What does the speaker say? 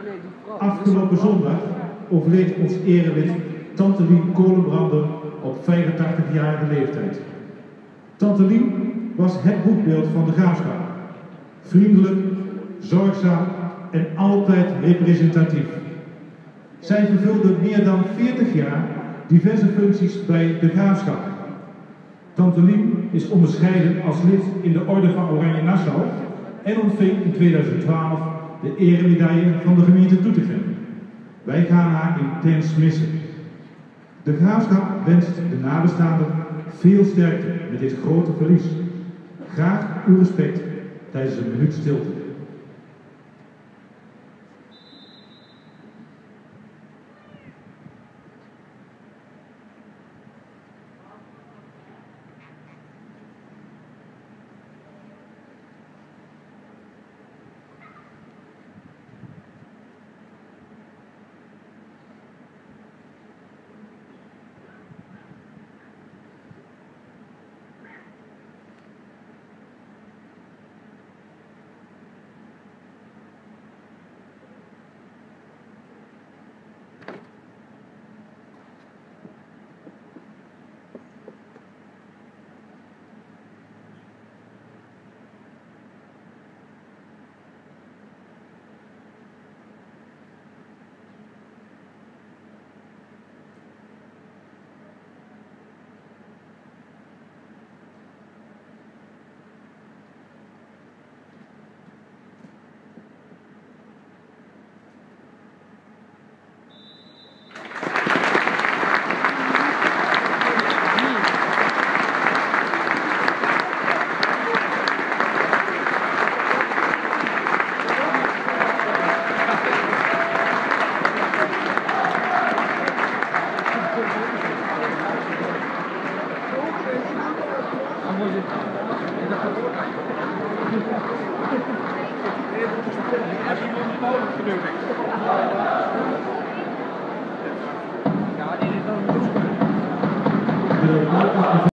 Afgelopen zondag overleed ons erelid Tante Lien Kolenbrander op 85-jarige leeftijd. Tante Lien was het boekbeeld van de Graafschap. Vriendelijk, zorgzaam en altijd representatief. Zij vervulde meer dan 40 jaar diverse functies bij de Graafschap. Tante Lien is onderscheiden als lid in de Orde van Oranje Nassau en ontving in 2012 de eremedaille van de gemeente Doetinchem. Wij gaan haar intens missen. De Graafschap wenst de nabestaanden veel sterkte met dit grote verlies. Graag uw respect tijdens een minuut stilte. Als je nog niet nodig genoeg.